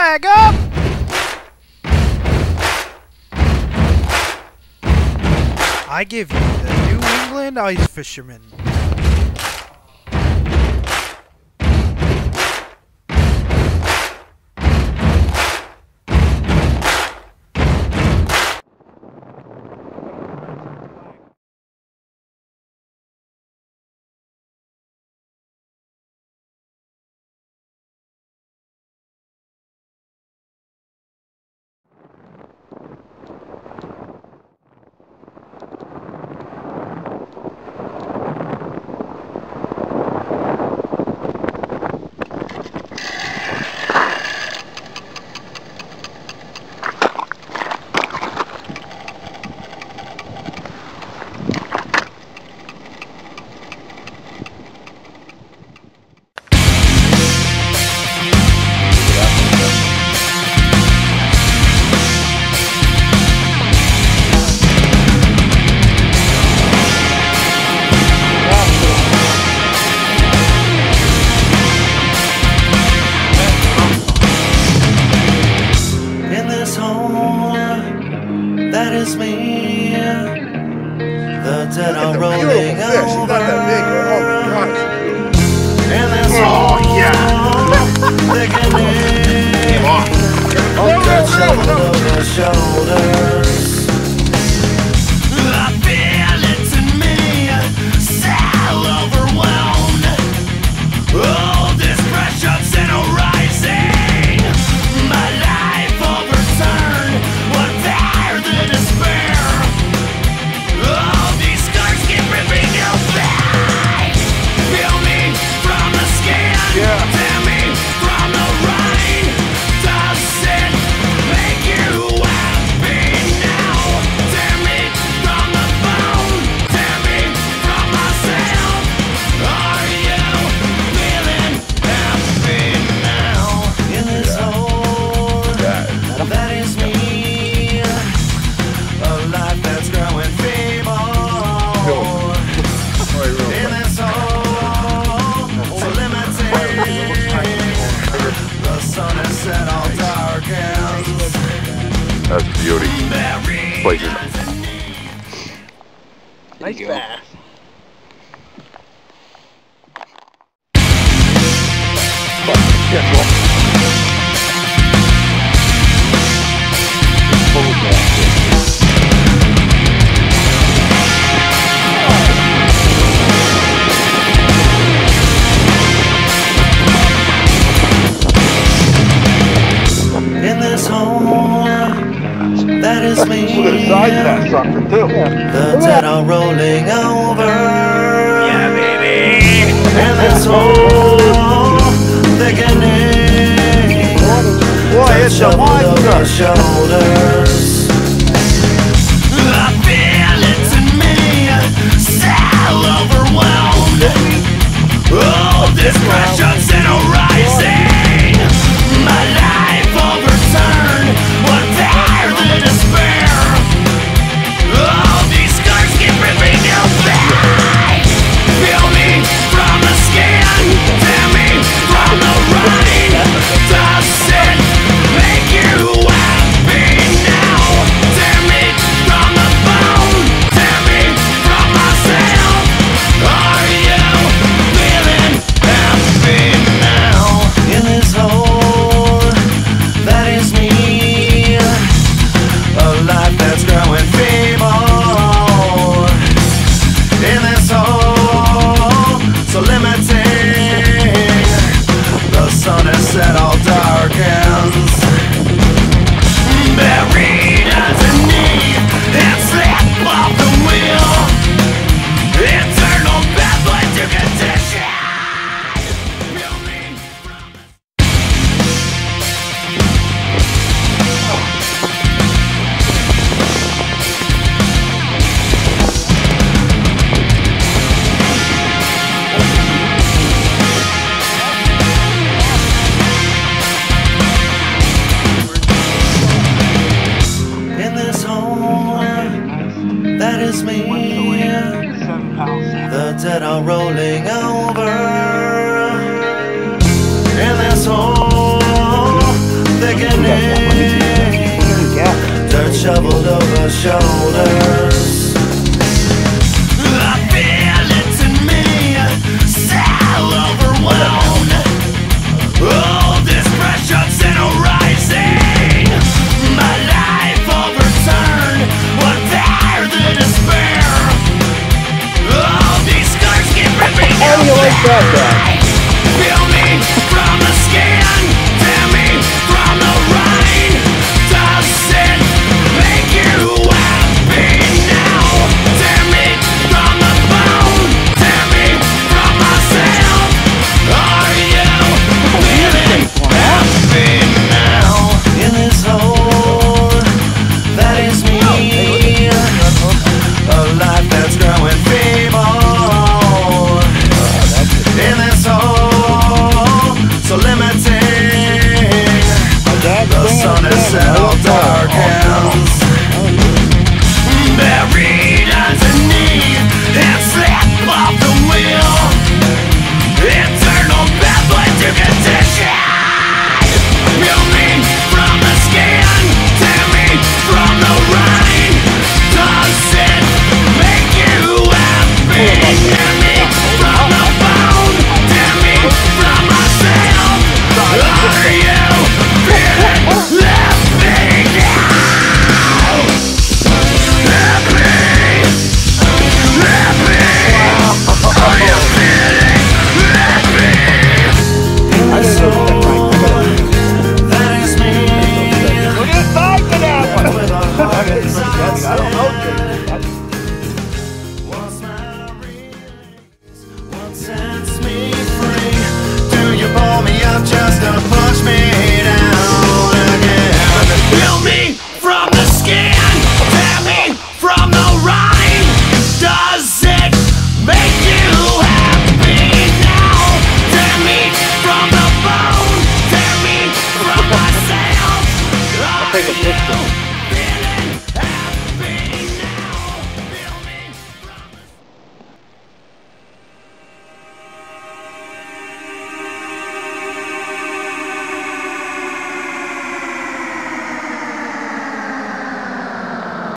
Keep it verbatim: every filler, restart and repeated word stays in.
flag up! I give you the New England Ice Fisherman. That is me. The dead are rolling over. And there's oh yeah, thickening. Dirt shoveled over shoulders. I feel it in me, sail overwhelmed. All this pressure's in a rising. My life overturned. What there the despair? All these scars keep ripping you back. Feel me from the skin. Yeah. Tear me from the rain. Does it make you happy now? Tear me from the bone. Tear me from myself. Are you feeling happy now? In this hole, that is me. A life that's growing feeble. In this hole, so limited. The sun has set all darkens. That's the beauty. Place is Nice bass. In this hole, that is me. Look at the size of that sucker too. The dead are rolling over. Yeah, baby. In this hole, thickening. Boy, it's a monster. Shoulders. I feel it in me, sail overwhelmed. All this pressure's in a rising. My life overturned. What there the despair? All these scars keep ripping you back. Feel me from the skin. Tear me from the rain. Does it make you happy now? Tear me from the bone. Tear me from myself. Are you feeling happy now? In this hole, that is me. A life that's growing feeble. In this hole, so limiting. The sun has set, all darkens. Buried underneath and slip off the wheel. Eternal pathway to condition. Feel me from the shoveled over shoulders. I feel it in me, so overwhelmed. All this pressure's in a rising. My life overturned, what there the despair. All these scars keep ripping. How do you like that, guy? Feel me from the skin, tear me from the rind. Does it make you happy now? Tear me from the bone, tear me from myself. Are you feeling happy now? In this hole, that is me. A life that's growing feeble. In this hole, so limiting. The sun is settled darkens. Buried underneath and slip off the wheel. Internal pathway to condition. Peel me from the skin, tear me from the rind. Does it make you happy? Tear me from the bone, tear me from myself. Are you feeling happy now? Happy, happy. Are you feeling happy? I gotta That is me. Look at the size of that one! With our hearts I don't know, outside. Jake. What's my release? What sets me free? Do you pull me up just to push me down again? Peel me from the skin, tear me from the rind. Does it make you happy now? Tear me from the bone, tear me from myself. I'll take a picture.